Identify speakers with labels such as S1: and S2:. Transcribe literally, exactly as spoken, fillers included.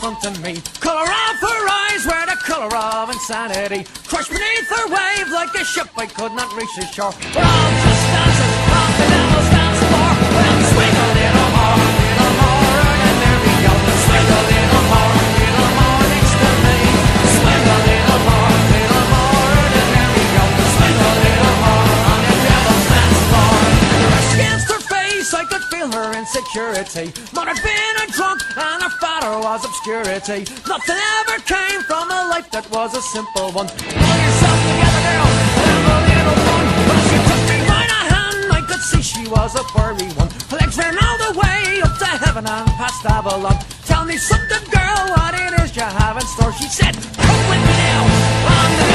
S1: front of me. Colour of her eyes were the colour of insanity. Crushed beneath her wave like a ship I could not reach the shore. We're all just dancers on the devil's dance floor. Well, swing a little more, little more, and there we go. Swing a little more, little more next to me. Swing a little more, little more, and there we go. Swing a little more on the devil's dance floor. Brushed against her face, I could feel her insecurity. Mother had been a drunk and her father was obscurity. Nothing ever came from a life that was a simple one. Pull yourself together, girl, have a little fun. When she took me by the hand, I could see she was a furry one. Her legs ran all the way up to heaven and past Avalon. Tell me something, girl, what it is you have in store. She said, come with me now on the